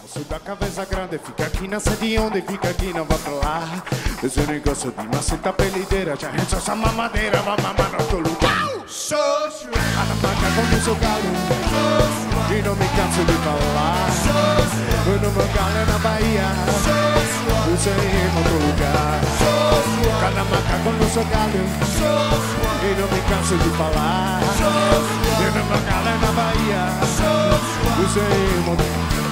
Isso da cabeça grande, fica aqui na sede onde fica aqui, não vai pra lá. Esse negócio de maceta pelideira, já resta essa mamadeira, vai mamar no outro lugar. A na banca com o seu galo, e não me canso de falar. No meu galo é na Bahia, eu sei em outro lugar. Cada maca com o seu galo, e não me canso de falar. No meu galo é na Bahia, eu sei em outro lugar.